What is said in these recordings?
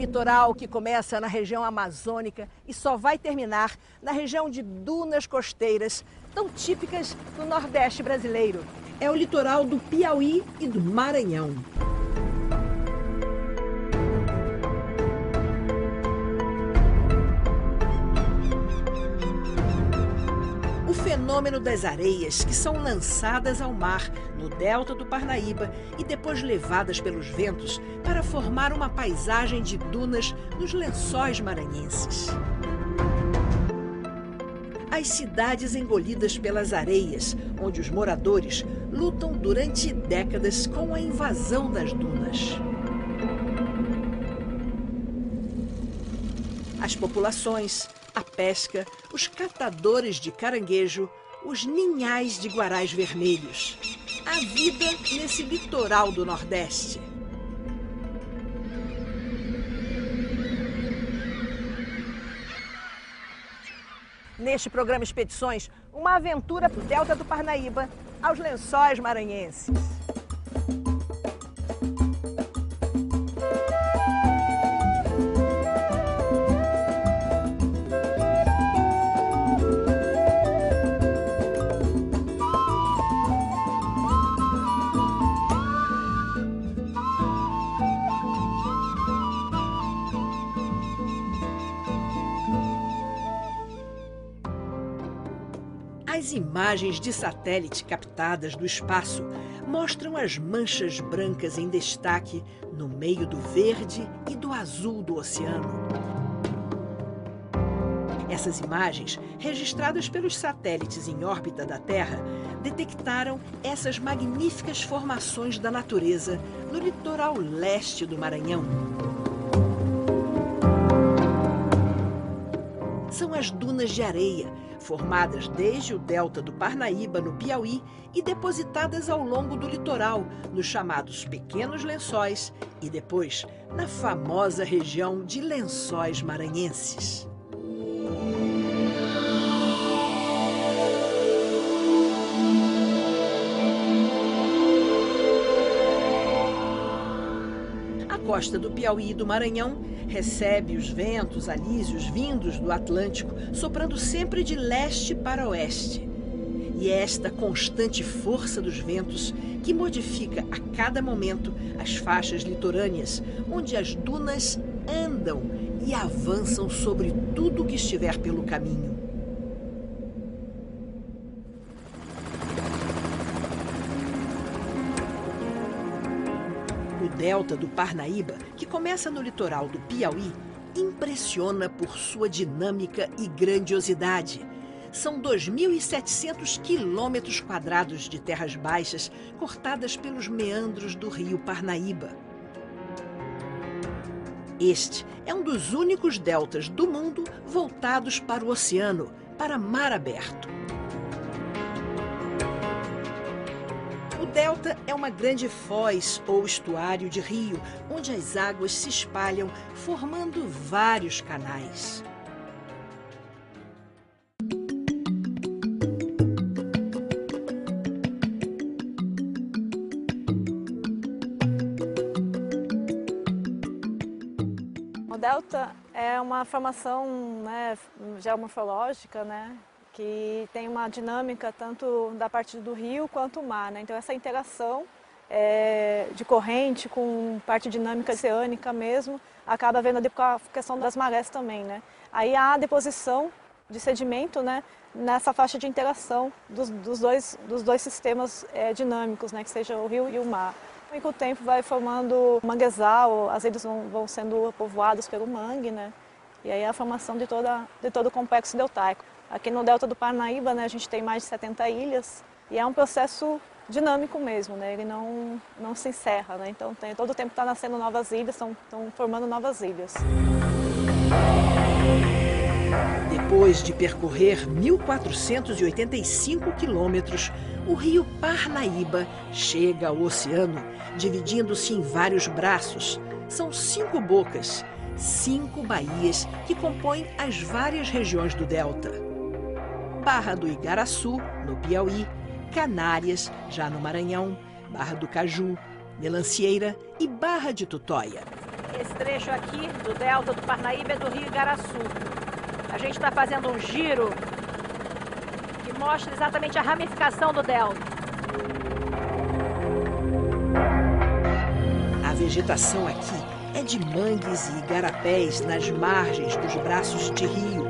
litoral que começa na região amazônica e só vai terminar na região de dunas costeiras, tão típicas do Nordeste brasileiro. É o litoral do Piauí e do Maranhão. O fenômeno das areias que são lançadas ao mar no delta do Parnaíba e depois levadas pelos ventos para formar uma paisagem de dunas nos lençóis maranhenses. As cidades engolidas pelas areias, onde os moradores lutam durante décadas com a invasão das dunas. As populações, a pesca, os catadores de caranguejo, os ninhais de guarais vermelhos. A vida nesse litoral do Nordeste. Neste programa Expedições, uma aventura do delta do Parnaíba aos lençóis maranhenses. As imagens de satélite captadas do espaço mostram as manchas brancas em destaque no meio do verde e do azul do oceano. Essas imagens, registradas pelos satélites em órbita da Terra, detectaram essas magníficas formações da natureza no litoral leste do Maranhão. São as dunas de areia, formadas desde o delta do Parnaíba, no Piauí, e depositadas ao longo do litoral, nos chamados Pequenos Lençóis, e depois na famosa região de Lençóis Maranhenses. A costa do Piauí e do Maranhão recebe os ventos alísios vindos do Atlântico, soprando sempre de leste para oeste. E é esta constante força dos ventos que modifica a cada momento as faixas litorâneas, onde as dunas andam e avançam sobre tudo que estiver pelo caminho. O delta do Parnaíba, que começa no litoral do Piauí, impressiona por sua dinâmica e grandiosidade. São 2.700 quilômetros quadrados de terras baixas cortadas pelos meandros do rio Parnaíba. Este é um dos únicos deltas do mundo voltados para o oceano, para mar aberto. O delta é uma grande foz ou estuário de rio, onde as águas se espalham, formando vários canais. O delta é uma formação, geomorfológica, que tem uma dinâmica tanto da parte do rio quanto do mar, Então essa interação de corrente com parte dinâmica oceânica mesmo, acaba havendo a questão das marés também, Aí há a deposição de sedimento, nessa faixa de interação dos dois sistemas dinâmicos, que seja o rio e o mar. E com o tempo vai formando manguezal, as ilhas vão sendo povoadas pelo mangue, E aí a formação de todo o complexo deltaico. Aqui no delta do Parnaíba, a gente tem mais de 70 ilhas e é um processo dinâmico mesmo, Ele não se encerra, Então todo o tempo está nascendo novas ilhas, estão formando novas ilhas. Depois de percorrer 1.485 quilômetros, o rio Parnaíba chega ao oceano, dividindo-se em vários braços. São 5 bocas, 5 baías que compõem as várias regiões do delta. Barra do Igaraçu, no Piauí, Canárias, já no Maranhão, Barra do Caju, Melancieira e Barra de Tutóia. Esse trecho aqui do delta do Parnaíba é do Rio Igaraçu. A gente está fazendo um giro que mostra exatamente a ramificação do delta. A vegetação aqui é de mangues e igarapés nas margens dos braços de rio.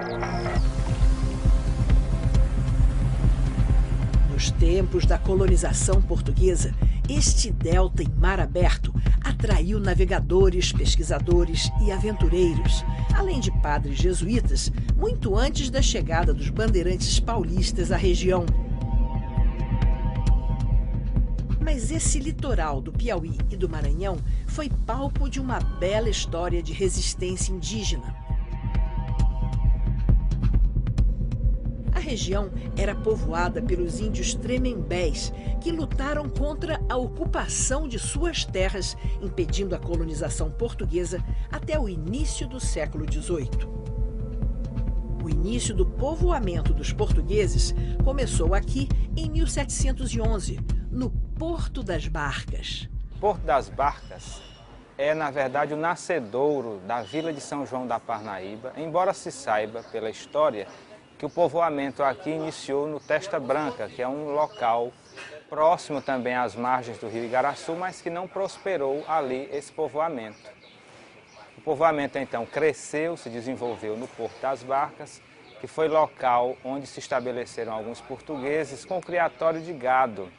Nos tempos da colonização portuguesa, este delta em mar aberto atraiu navegadores, pesquisadores e aventureiros, além de padres jesuítas, muito antes da chegada dos bandeirantes paulistas à região. Mas esse litoral do Piauí e do Maranhão foi palco de uma bela história de resistência indígena. A região era povoada pelos índios tremembés, que lutaram contra a ocupação de suas terras, impedindo a colonização portuguesa até o início do século XVIII. O início do povoamento dos portugueses começou aqui em 1711, no Porto das Barcas. Porto das Barcas é, na verdade, o nascedouro da vila de São João da Parnaíba, embora se saiba pela história que o povoamento aqui iniciou no Testa Branca, que é um local próximo também às margens do Rio Igaraçu, mas que não prosperou ali esse povoamento. O povoamento, então, cresceu, se desenvolveu no Porto das Barcas, que foi local onde se estabeleceram alguns portugueses com criatório de gado.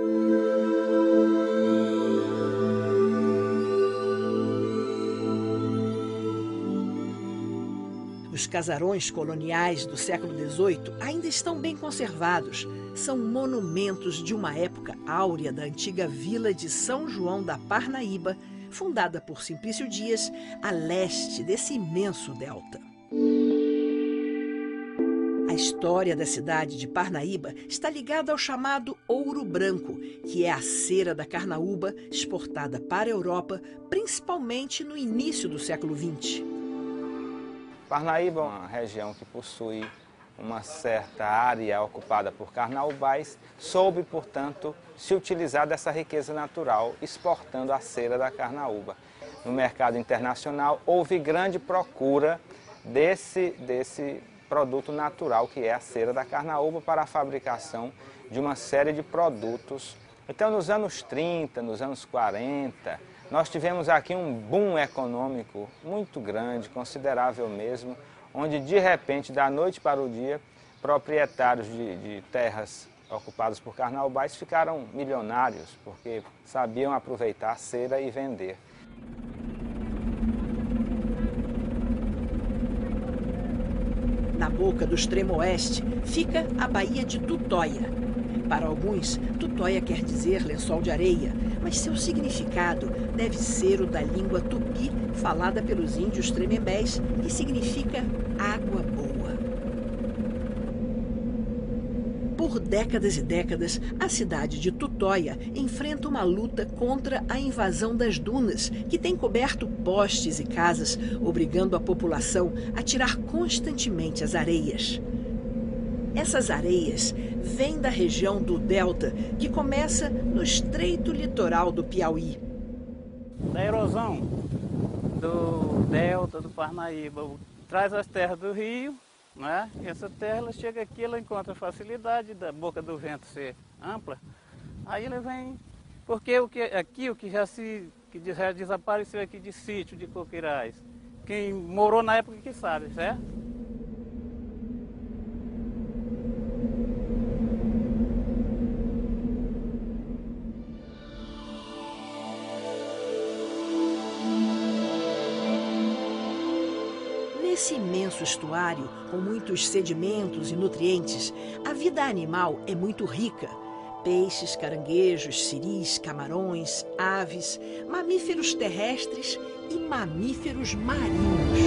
Os casarões coloniais do século XVIII ainda estão bem conservados. São monumentos de uma época áurea da antiga vila de São João da Parnaíba, fundada por Simplício Dias, a leste desse imenso delta. A história da cidade de Parnaíba está ligada ao chamado ouro branco, que é a cera da carnaúba exportada para a Europa, principalmente no início do século XX. Parnaíba é uma região que possui uma certa área ocupada por carnaubais, soube, portanto, se utilizar dessa riqueza natural, exportando a cera da carnaúba. No mercado internacional, houve grande procura desse produto natural, que é a cera da carnaúba, para a fabricação de uma série de produtos. Então, nos anos 30, nos anos 40, nós tivemos aqui um boom econômico muito grande, considerável mesmo, onde de repente, da noite para o dia, proprietários de terras ocupadas por carnaubais ficaram milionários, porque sabiam aproveitar a cera e vender. Na boca do extremo oeste fica a Baía de Tutóia. Para alguns, Tutóia quer dizer lençol de areia, mas seu significado deve ser o da língua tupi, falada pelos índios tremembés, que significa água boa. Por décadas e décadas, a cidade de Tutóia enfrenta uma luta contra a invasão das dunas, que tem coberto postes e casas, obrigando a população a tirar constantemente as areias. Essas areias vêm da região do delta, que começa no estreito litoral do Piauí. Da erosão do delta do Parnaíba, traz as terras do rio, né? E essa terra ela chega aqui, ela encontra facilidade da boca do vento ser ampla, aí ela vem, porque o que já desapareceu aqui de sítio de coqueirais, quem morou na época que sabe, certo? Nesse imenso estuário, com muitos sedimentos e nutrientes, a vida animal é muito rica. Peixes, caranguejos, siris, camarões, aves, mamíferos terrestres e mamíferos marinhos.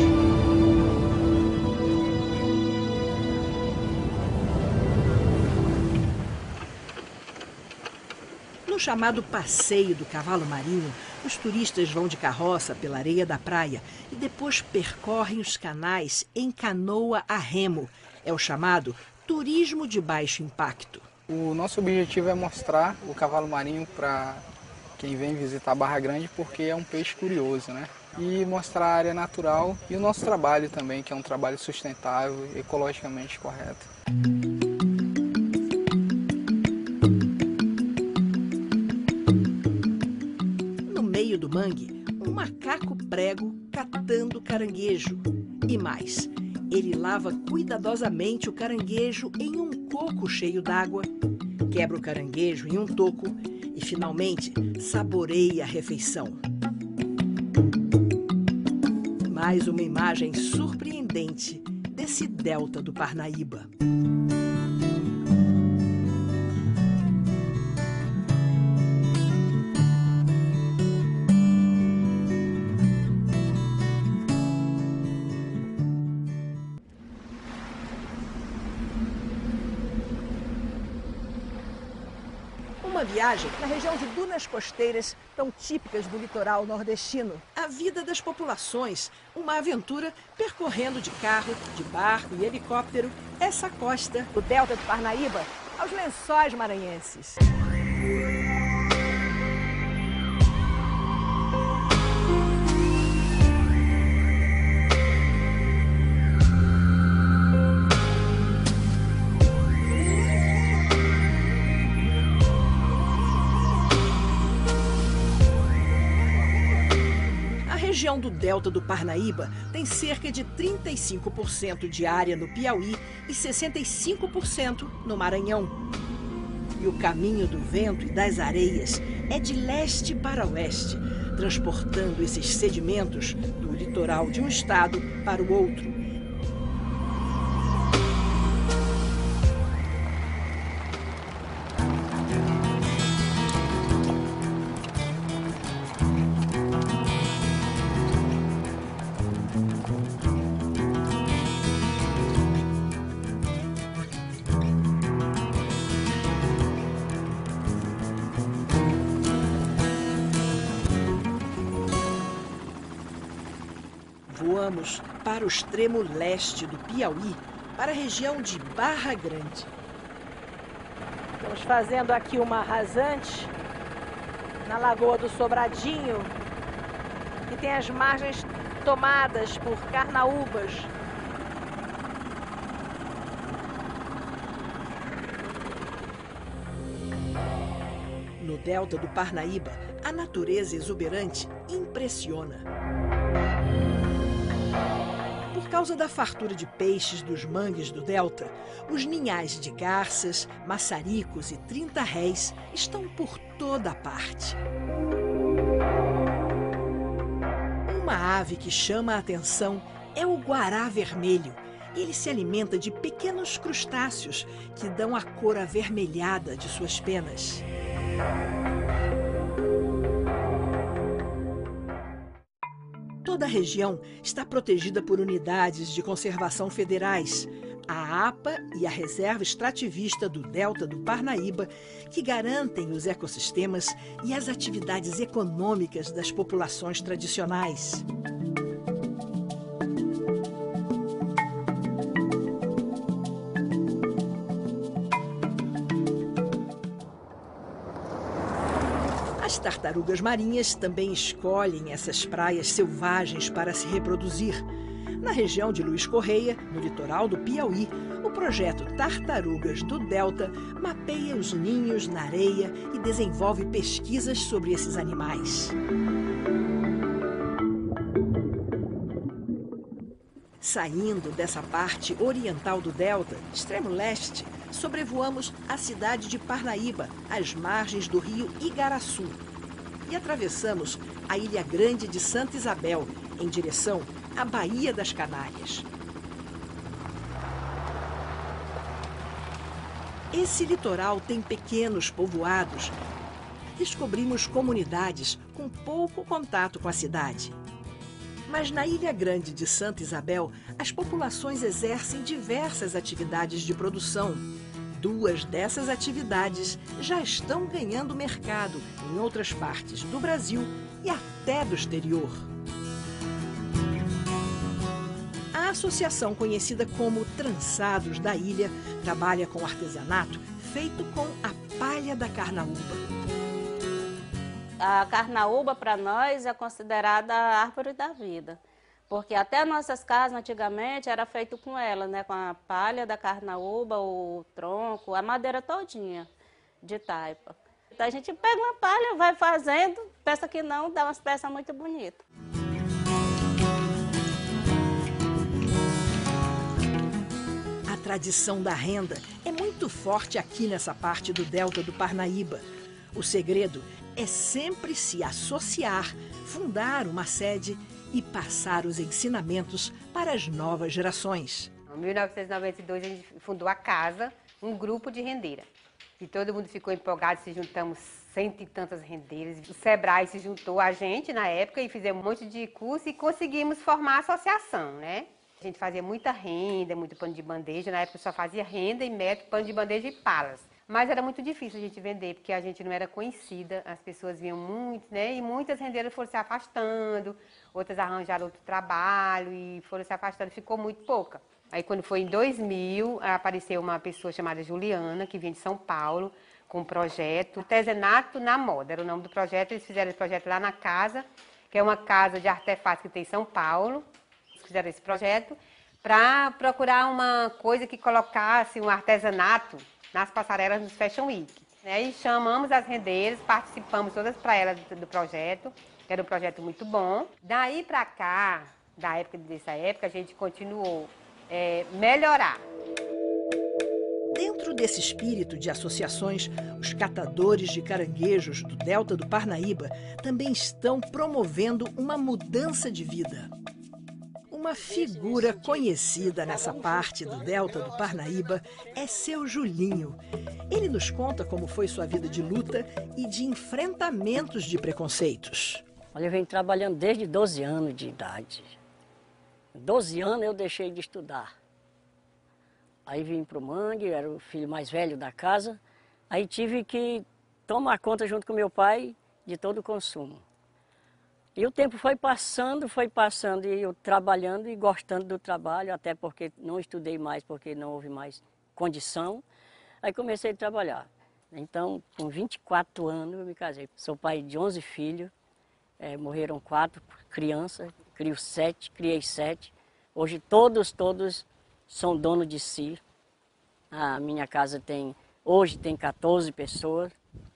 No chamado Passeio do Cavalo Marinho, os turistas vão de carroça pela areia da praia e depois percorrem os canais em canoa a remo. É o chamado turismo de baixo impacto. O nosso objetivo é mostrar o cavalo marinho para quem vem visitar Barra Grande porque é um peixe curioso, né? E mostrar a área natural e o nosso trabalho também, que é um trabalho sustentável e ecologicamente correto. No meio do mangue, um macaco prego catando caranguejo. E mais, ele lava cuidadosamente o caranguejo em um coco cheio d'água, quebra o caranguejo em um toco e, finalmente, saboreia a refeição. Mais uma imagem surpreendente desse delta do Parnaíba. Uma viagem na região de dunas costeiras tão típicas do litoral nordestino. A vida das populações, uma aventura percorrendo de carro, de barco e helicóptero essa costa do delta do Parnaíba aos Lençóis Maranhenses. A região do delta do Parnaíba tem cerca de 35% de área no Piauí e 65% no Maranhão. E o caminho do vento e das areias é de leste para oeste, transportando esses sedimentos do litoral de um estado para o outro. Voamos para o extremo leste do Piauí, para a região de Barra Grande. Estamos fazendo aqui uma rasante na Lagoa do Sobradinho, que tem as margens tomadas por carnaúbas. No delta do Parnaíba, a natureza exuberante impressiona. Por causa da fartura de peixes dos mangues do delta, os ninhais de garças, maçaricos e 30 réis estão por toda a parte. Uma ave que chama a atenção é o guará vermelho. Ele se alimenta de pequenos crustáceos que dão a cor avermelhada de suas penas. Toda a região está protegida por unidades de conservação federais, a APA e a Reserva Extrativista do Delta do Parnaíba, que garantem os ecossistemas e as atividades econômicas das populações tradicionais. As tartarugas marinhas também escolhem essas praias selvagens para se reproduzir. Na região de Luiz Correia, no litoral do Piauí, o projeto Tartarugas do Delta mapeia os ninhos na areia e desenvolve pesquisas sobre esses animais. Saindo dessa parte oriental do delta, extremo leste, sobrevoamos a cidade de Parnaíba, às margens do rio Igaraçu, e atravessamos a Ilha Grande de Santa Isabel, em direção à Baía das Canárias. Esse litoral tem pequenos povoados. Descobrimos comunidades com pouco contato com a cidade. Mas na Ilha Grande de Santa Isabel, as populações exercem diversas atividades de produção. 2 dessas atividades já estão ganhando mercado em outras partes do Brasil e até do exterior. A associação conhecida como Trançados da Ilha trabalha com artesanato feito com a palha da carnaúba. A carnaúba, para nós, é considerada a árvore da vida. Porque até nossas casas, antigamente, era feito com ela, né? Com a palha da carnaúba, o tronco, a madeira todinha de taipa. Então a gente pega uma palha, vai fazendo, peça que não, dá umas peças muito bonitas. A tradição da renda é muito forte aqui nessa parte do delta do Parnaíba. O segredo é sempre se associar, fundar uma sede e passar os ensinamentos para as novas gerações. Em 1992 a gente fundou a casa, um grupo de rendeira. E todo mundo ficou empolgado, se juntamos 100 e tantas rendeiras. O Sebrae se juntou a gente na época e fizemos um monte de curso e conseguimos formar a associação, né? A gente fazia muita renda, muito pano de bandeja. Na época só fazia renda e metro, pano de bandeja e palas. Mas era muito difícil a gente vender, porque a gente não era conhecida, as pessoas vinham muito, né? E muitas rendeiras foram se afastando, outras arranjaram outro trabalho e foram se afastando, ficou muito pouca. Aí quando foi em 2000, apareceu uma pessoa chamada Juliana, que vinha de São Paulo, com um projeto, Artesanato na Moda, era o nome do projeto. Eles fizeram esse projeto lá na casa, que é uma casa de artefatos que tem em São Paulo. Eles fizeram esse projeto para procurar uma coisa que colocasse um artesanato nas passarelas dos Fashion Week. E chamamos as rendeiras, participamos todas para elas do projeto, que era um projeto muito bom. Daí para cá, dessa época, a gente continuou melhorar. Dentro desse espírito de associações, os catadores de caranguejos do delta do Parnaíba também estão promovendo uma mudança de vida. Uma figura conhecida nessa parte do delta do Parnaíba é seu Julinho. Ele nos conta como foi sua vida de luta e de enfrentamentos de preconceitos. Olha, eu venho trabalhando desde 12 anos de idade. 12 anos eu deixei de estudar. Aí vim para o Mangue, era o filho mais velho da casa. Aí tive que tomar conta junto com meu pai de todo o consumo. E o tempo foi passando, e eu trabalhando e gostando do trabalho, até porque não estudei mais, porque não houve mais condição. Aí comecei a trabalhar. Então, com 24 anos eu me casei. Sou pai de 11 filhos, morreram 4 crianças, criei 7. Hoje todos são donos de si. A minha casa hoje tem 14 pessoas.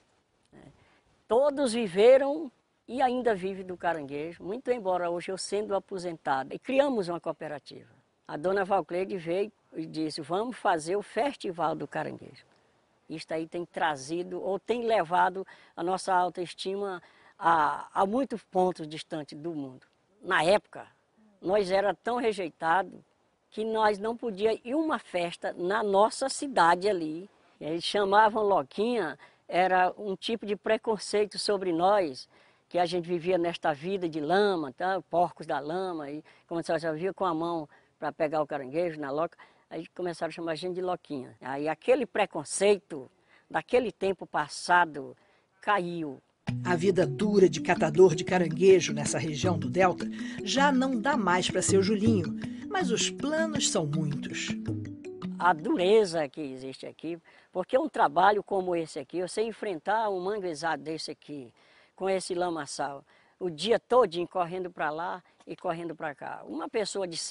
Todos viveram e ainda vive do caranguejo, muito embora hoje eu sendo aposentada. E criamos uma cooperativa. A dona Valcleide veio e disse, vamos fazer o Festival do Caranguejo. Isso aí tem trazido, ou tem levado a nossa autoestima a muitos pontos distantes do mundo. Na época, nós era tão rejeitados que nós não podíamos ir a uma festa na nossa cidade ali. Eles chamavam Loquinha, era um tipo de preconceito sobre nós, que a gente vivia nesta vida de lama, tá? Porcos da lama, e como você já via com a mão para pegar o caranguejo na loca, aí começaram a chamar a gente de Loquinha. Aí aquele preconceito daquele tempo passado caiu. A vida dura de catador de caranguejo nessa região do delta já não dá mais para seu Julinho, mas os planos são muitos. A dureza que existe aqui, porque um trabalho como esse aqui, você enfrentar um manguezado desse aqui, com esse lamaçal, o dia todinho correndo para lá e correndo para cá. Uma pessoa de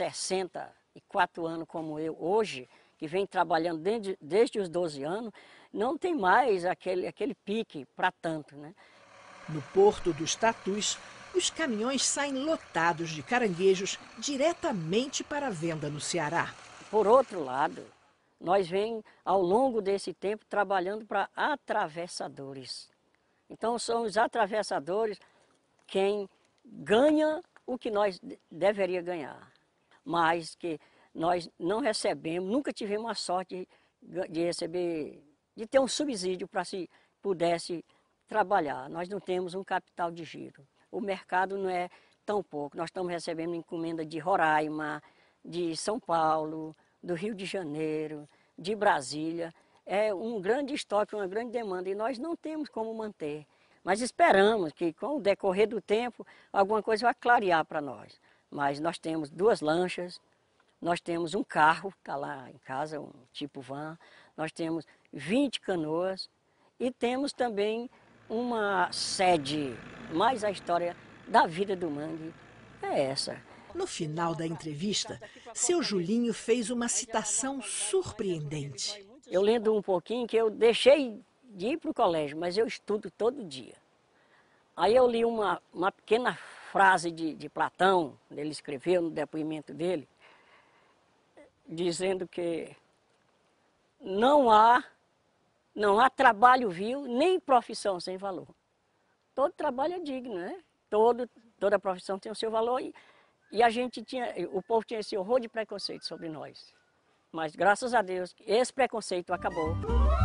64 anos como eu hoje, que vem trabalhando desde os 12 anos, não tem mais aquele pique para tanto, né? No Porto dos Tatus, os caminhões saem lotados de caranguejos diretamente para a venda no Ceará. Por outro lado, nós vem ao longo desse tempo trabalhando para atravessadores. Então são os atravessadores quem ganha o que nós deveria ganhar, mas que nós não recebemos, nunca tivemos a sorte de receber, de ter um subsídio para se pudesse trabalhar. Nós não temos um capital de giro. O mercado não é tão pouco. Nós estamos recebendo encomenda de Roraima, de São Paulo, do Rio de Janeiro, de Brasília. É um grande estoque, uma grande demanda e nós não temos como manter. Mas esperamos que com o decorrer do tempo alguma coisa vai clarear para nós. Mas nós temos 2 lanchas, nós temos um carro, está lá em casa, um tipo van, nós temos 20 canoas e temos também uma sede, mais a história da vida do mangue é essa. No final da entrevista, seu Julinho fez uma citação surpreendente. Eu lendo um pouquinho que eu deixei de ir para o colégio, mas eu estudo todo dia. Aí eu li uma pequena frase de Platão, ele escreveu no depoimento dele, dizendo que não há trabalho vil, nem profissão sem valor. Todo trabalho é digno, né? Toda profissão tem o seu valor e o povo tinha esse horror de preconceito sobre nós. Mas graças a Deus, esse preconceito acabou.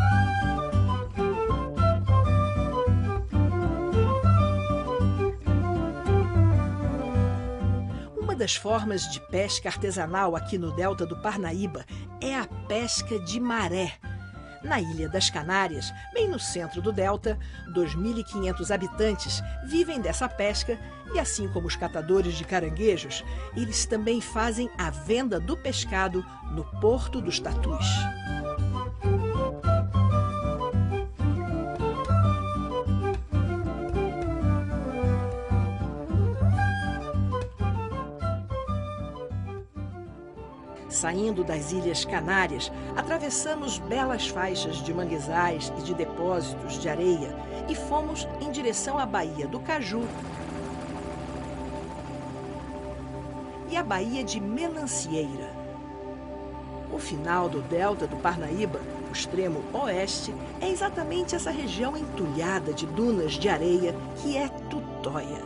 Uma das formas de pesca artesanal aqui no delta do Parnaíba é a pesca de maré. Na Ilha das Canárias, bem no centro do delta, 2.500 habitantes vivem dessa pesca e, assim como os catadores de caranguejos, eles também fazem a venda do pescado no Porto dos Tatus. Saindo das Ilhas Canárias, atravessamos belas faixas de manguezais e de depósitos de areia e fomos em direção à Baía do Caju e à Baía de Melancieira. O final do delta do Parnaíba, o extremo oeste, é exatamente essa região entulhada de dunas de areia que é Tutóia.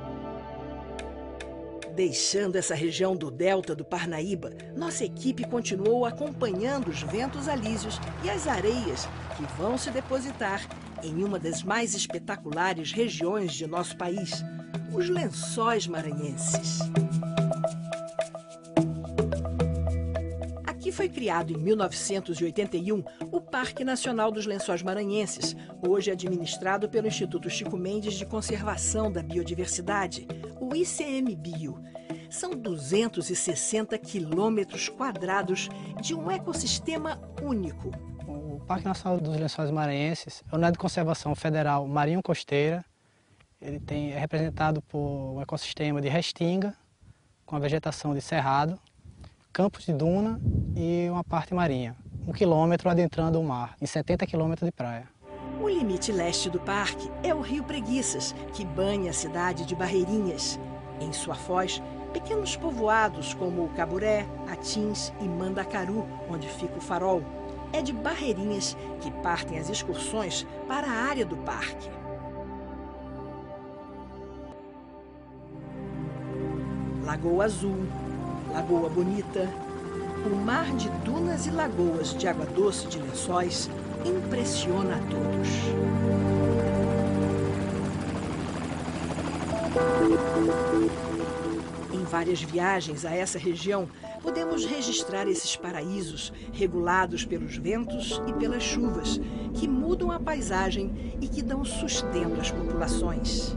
Deixando essa região do delta do Parnaíba, nossa equipe continuou acompanhando os ventos alísios e as areias que vão se depositar em uma das mais espetaculares regiões de nosso país, os Lençóis Maranhenses. Aqui foi criado em 1981 o Parque Nacional dos Lençóis Maranhenses, hoje administrado pelo Instituto Chico Mendes de Conservação da Biodiversidade, o ICMBio. São 260 quilômetros quadrados de um ecossistema único. O Parque Nacional dos Lençóis Maranhenses é unidade de conservação federal marinho-costeira. Ele é representado por um ecossistema de restinga, com a vegetação de cerrado, campos de duna e uma parte marinha. 1 quilômetro adentrando o mar, em 70 quilômetros de praia. O limite leste do parque é o Rio Preguiças, que banha a cidade de Barreirinhas. Em sua foz, pequenos povoados como Caburé, Atins e Mandacaru, onde fica o farol. É de Barreirinhas que partem as excursões para a área do parque. Lagoa Azul, Lagoa Bonita, o mar de dunas e lagoas de água doce de Lençóis impressiona a todos. Em várias viagens a essa região, podemos registrar esses paraísos regulados pelos ventos e pelas chuvas, que mudam a paisagem e que dão sustento às populações.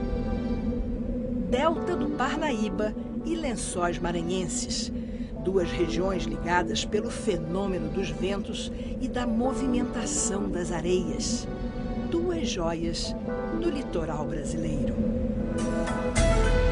Delta do Parnaíba e Lençóis Maranhenses, duas regiões ligadas pelo fenômeno dos ventos e da movimentação das areias, duas joias do litoral brasileiro.